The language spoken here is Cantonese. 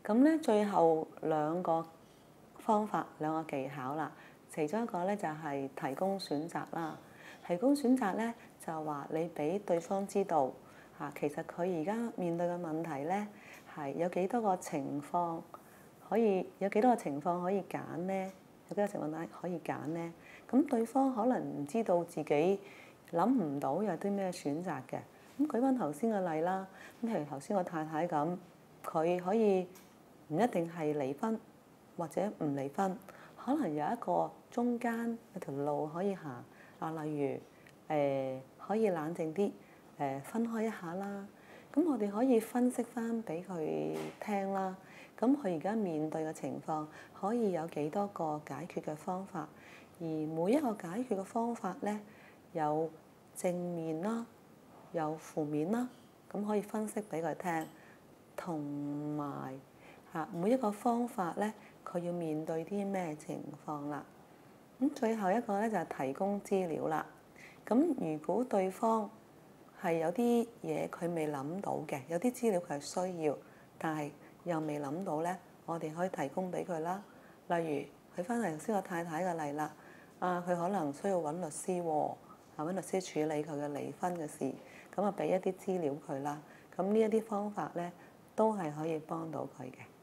咁咧最後兩個方法、兩個技巧啦，其中一個咧就係提供選擇啦。提供選擇咧就話你俾對方知道嚇，其實佢而家面對嘅問題咧係有幾多個情況可以揀咧？有幾個情況可以揀咧？咁對方可能唔知道自己諗唔到有啲咩選擇嘅。咁舉翻頭先嘅例啦，咁譬如頭先個太太咁，佢可以唔一定係離婚或者唔離婚，可能有一個中間有條路可以行啊。例如可以冷靜啲分開一下啦。咁我哋可以分析翻俾佢聽啦。咁佢而家面對嘅情況可以有幾多個解決嘅方法，而每一個解決嘅方法咧有正面啦，有負面啦，咁可以分析俾佢聽，同埋每一個方法咧，佢要面對啲咩情況啦。咁最後一個咧就係提供資料啦。咁如果對方係有啲嘢佢未諗到嘅，有啲資料佢係需要，但係又未諗到咧，我哋可以提供俾佢啦。例如佢翻嚟頭先個太太嘅例啦，佢可能需要揾律師喎，揾律師處理佢嘅離婚嘅事，咁俾一啲資料佢啦。咁呢一啲方法咧都係可以幫到佢嘅。